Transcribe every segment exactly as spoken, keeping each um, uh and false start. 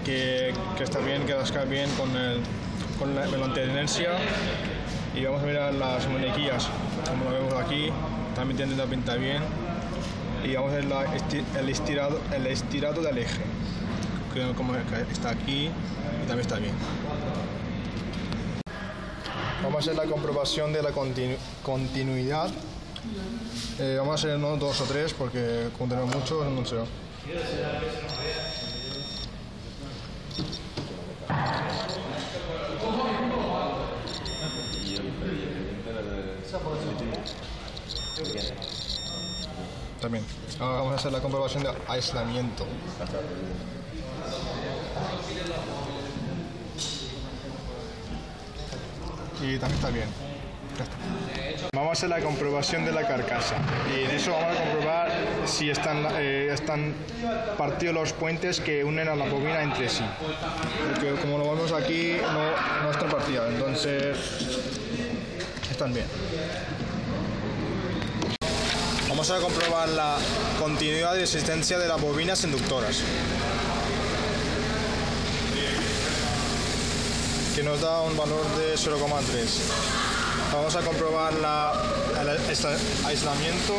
que, que está bien, que rasca bien con, el, con la, la tenencia. Y vamos a mirar las muñequillas, como lo vemos aquí, también tienen la pinta bien. Y vamos a ver la esti, el, estirado, el estirado del eje, que como está aquí y también está bien. Vamos a hacer la comprobación de la continu, continuidad. Eh, vamos a hacer no dos o tres porque como tenemos mucho, no sé. También. Ahora vamos a hacer la comprobación de aislamiento. Y también está bien. Ya está. Vamos a hacer la comprobación de la carcasa. Y en eso vamos a comprobar si están, eh, están partidos los puentes que unen a la bobina entre sí. Porque como lo vemos aquí, no, no están partidos. Entonces, están bien. Vamos a comprobar la continuidad de existencia de las bobinas inductoras, que nos da un valor de cero coma tres. Vamos a comprobar la, el aislamiento.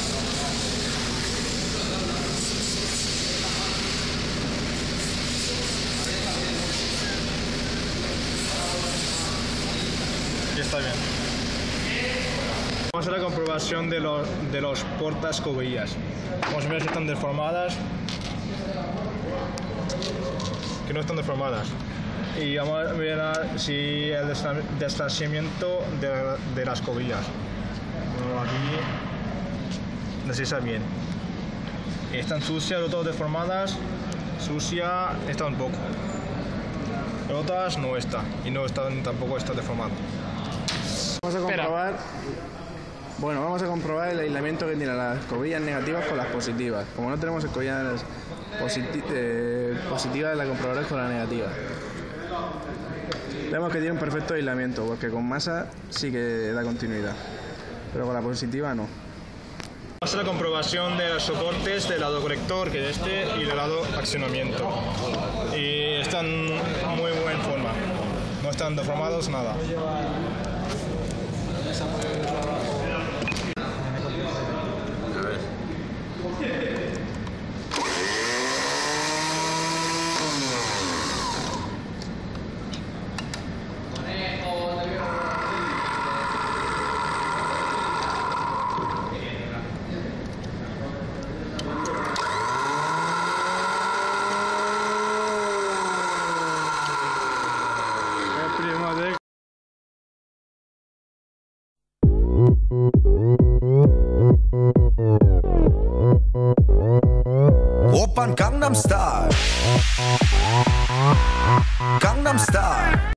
Y está bien. Vamos a hacer la comprobación de los, de los portaescobillas. Vamos a ver si están deformadas. Que no están deformadas. Y vamos a ver si el distanciamiento de, de las escobillas. Bueno, aquí no sé si está bien. Están sucias, otras deformadas. Sucia está un poco. Otras no está. Y no están, tampoco está deformado. Vamos a comprobar. Bueno, vamos a comprobar el aislamiento que tienen las escobillas negativas con las positivas. Como no tenemos escobillas positi eh, positivas, la comprobaremos con la negativa. Vemos que tiene un perfecto aislamiento, porque con masa sí que da continuidad, pero con la positiva no. Vamos a hacer la comprobación de los soportes del lado colector, que es este, y del lado accionamiento. Y están muy buena forma, no están deformados, nada. A ver.